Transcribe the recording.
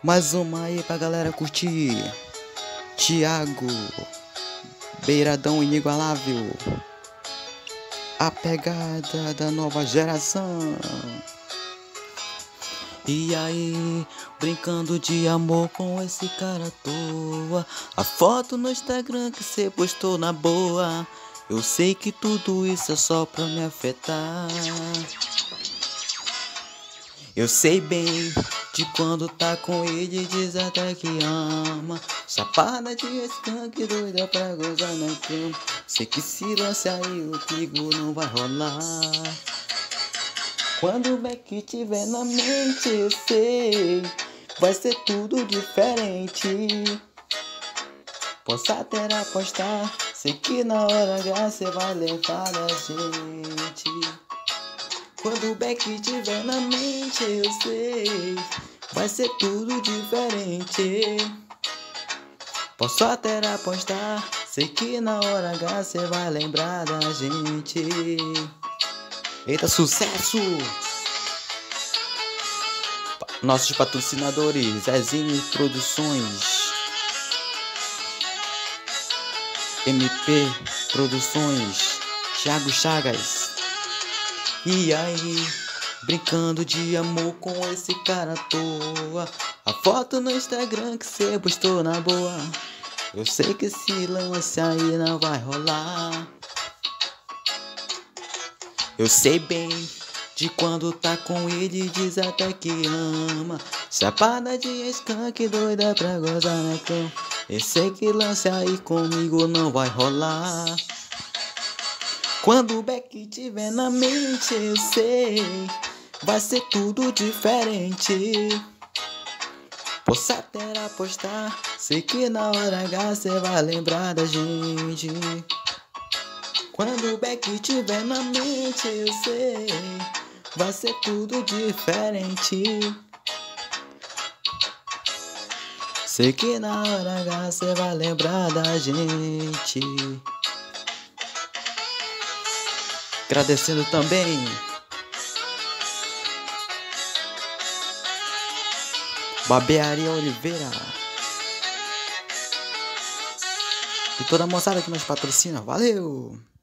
Mais uma aí pra galera curtir. Thiago, beiradão inigualável. A pegada da nova geração. E aí, brincando de amor com esse cara à toa. A foto no Instagram que cê postou na boa. Eu sei que tudo isso é só pra me afetar. Eu sei bem de quando tá com ele diz até que ama. Chapada de skunk doida pra gozar na cama. Sei que se lance aí o perigo não vai rolar. Quando o Beck tiver na mente, eu sei, vai ser tudo diferente. Posso até apostar, sei que na hora H cê vai lembrar da gente. Quando o Beck tiver na mente, eu sei, vai ser tudo diferente. Posso até apostar, sei que na hora H cê vai lembrar da gente. Eita, sucesso! Nossos patrocinadores, Zezinho Produções, MP Produções, Thiago Chagas. E aí, brincando de amor com esse cara à toa. A foto no Instagram que cê postou na boa. Eu sei que esse lance aí não vai rolar. Eu sei bem de quando tá com ele diz até que ama. Chapada de skunk doida pra gozar na cama. Eu sei que lance aí comigo não vai rolar. Quando o Beck tiver na mente, eu sei, vai ser tudo diferente. Posso até apostar, sei que na hora H cê vai lembrar da gente. Quando o Beck tiver na mente, eu sei, vai ser tudo diferente. Sei que na hora H cê vai lembrar da gente. Agradecendo também Barbearia Oliveira e toda a moçada que nos patrocina. Valeu!